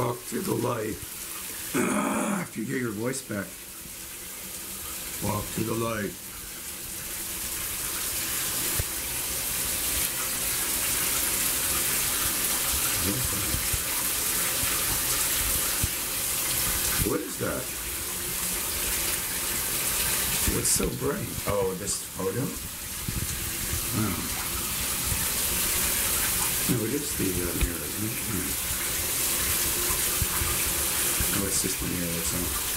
Walk to the light. After you get your voice back. Walk to the light. What is that? What's so bright? Oh, this photo? Oh. No, it is the mirror, isn't it? Oh, it's just the mirror, that's all.